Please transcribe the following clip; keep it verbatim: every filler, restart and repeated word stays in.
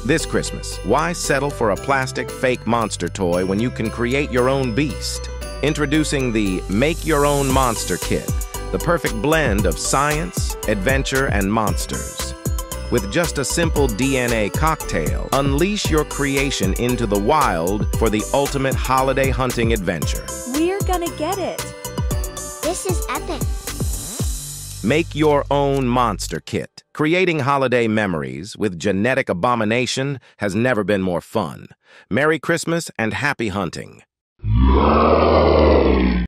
This Christmas, why settle for a plastic fake monster toy when you can create your own beast? Introducing the Make Your Own Monster Kit, the perfect blend of science, adventure, and monsters. With just a simple D N A cocktail, unleash your creation into the wild for the ultimate holiday hunting adventure. We're gonna get it. This is epic. Make your own monster kit. Creating holiday memories with genetic abomination has never been more fun. Merry Christmas and happy hunting.